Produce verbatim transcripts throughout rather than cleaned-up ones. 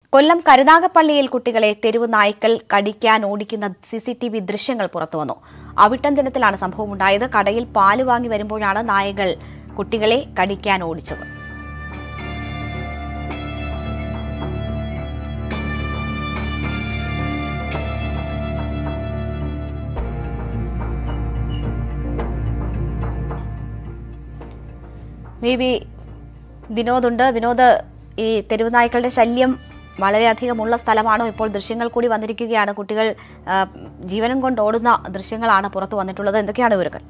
കൊല്ലം കരുനാഗപ്പള്ളിയിൽ കുട്ടികളെ തെരുവ് നായ്ക്കൾ കടിക്കാൻ ഓടിക്കുന്ന സി സി ടി വി ദൃശ്യങ്ങൾ പുറത്തുവന്നു. അവിട്ടം ദിനത്തിലാണ് സംഭവമുണ്ടായത്. കടയിൽ പാല് വാങ്ങി വരുമ്പോഴാണ് നായകൾ കുട്ടികളെ കടിക്കാൻ ഓടിച്ചത്. V V വിനോദുണ്ട്. വിനോദ്, ഈ തെരുവ് നായ്ക്കളുടെ ശല്യം വളരെയധികമുള്ള സ്ഥലമാണോ? ഇപ്പോൾ ദൃശ്യങ്ങൾ കൂടി വന്നിരിക്കുകയാണ്. കുട്ടികൾ ജീവനം കൊണ്ട് ഓടുന്ന ദൃശ്യങ്ങളാണ് പുറത്തു വന്നിട്ടുള്ളത്. എന്തൊക്കെയാണ് വിവരങ്ങൾ?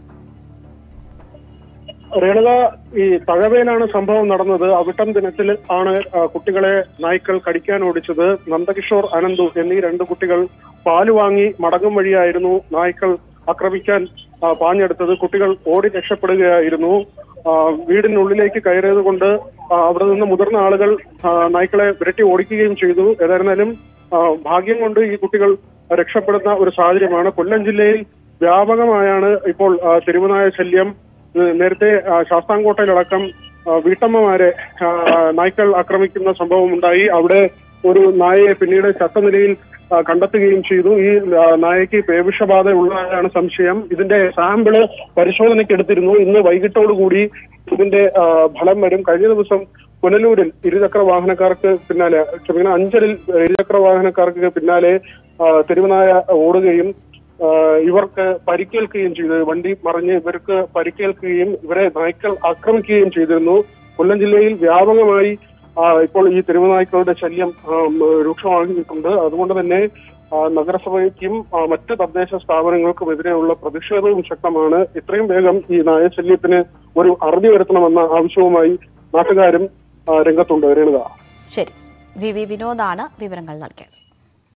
രേണുക, ഈ തഴവേലാണ് സംഭവം നടന്നത്. അവിട്ടം ദിനത്തിൽ ആണ് കുട്ടികളെ നായ്ക്കൾ കടിക്കാൻ ഓടിച്ചത്. നന്ദകിഷോർ, അനന്തു എന്നീ രണ്ട് കുട്ടികൾ പാല് വാങ്ങി മടങ്ങും വഴിയായിരുന്നു നായ്ക്കൾ ആക്രമിക്കാൻ പാഞ്ഞെടുത്തത്. കുട്ടികൾ ഓടി രക്ഷപ്പെടുകയായിരുന്നു. വീടിനുള്ളിലേക്ക് കയറിയത് കൊണ്ട് അവിടെ നിന്ന് മുതിർന്ന ആളുകൾ നായ്ക്കളെ വിരട്ടി ഓടിക്കുകയും ചെയ്തു. ഏതായിരുന്നാലും ഭാഗ്യം കൊണ്ട് ഈ കുട്ടികൾ രക്ഷപ്പെടുന്ന ഒരു സാഹചര്യമാണ്. കൊല്ലം ജില്ലയിൽ വ്യാപകമായാണ് ഇപ്പോൾ തെരുവുനായ ശല്യം. നേരത്തെ ശാസ്താംകോട്ടയിലടക്കം വീട്ടമ്മമാരെ നായ്ക്കൾ ആക്രമിക്കുന്ന സംഭവം ഉണ്ടായി. അവിടെ ഒരു നായയെ പിന്നീട് ചത്ത നിലയിൽ കണ്ടെത്തുകയും ചെയ്തു. ഈ നായയ്ക്ക് പേവിഷബാധ ഉള്ളതാണ് സംശയം. ഇതിന്റെ സാമ്പിള് പരിശോധനയ്ക്ക് എടുത്തിരുന്നു. ഇന്ന് വൈകിട്ടോടുകൂടി ഇതിന്റെ ഫലം വരും. കഴിഞ്ഞ ദിവസം പുനലൂരിൽ ഇരുചക്ര വാഹനക്കാർക്ക് പിന്നാലെ ക്ഷമിക്കണം അഞ്ചലിൽ ഇരുചക്ര വാഹനക്കാർക്ക് പിന്നാലെ തെരുവുനായ ഓടുകയും ഇവർക്ക് പരിക്കേൽക്കുകയും ചെയ്തു. വണ്ടി മറിഞ്ഞ് ഇവർക്ക് പരിക്കേൽക്കുകയും ഇവരെ നായ്ക്കൾ ആക്രമിക്കുകയും ചെയ്തിരുന്നു. കൊല്ലം ജില്ലയിൽ വ്യാപകമായി ഇപ്പോൾ ഈ തെരുവുനായ്ക്കളുടെ ശല്യം രൂക്ഷമാക്കിയിട്ടുണ്ട്. അതുകൊണ്ട് തന്നെ നഗരസഭയ്ക്കും മറ്റ് തദ്ദേശ സ്ഥാപനങ്ങൾക്കുമെതിരെയുള്ള പ്രതിഷേധവും ശക്തമാണ്. എത്രയും വേഗം ഈ നായശല്യത്തിന് ഒരു അറുതി വരുത്തണമെന്ന ആവശ്യവുമായി നാട്ടുകാരും രംഗത്തുണ്ട്. രേണുക. ശരി, വി വി വിനോദാണ് വിവരങ്ങൾ നൽകിയത്.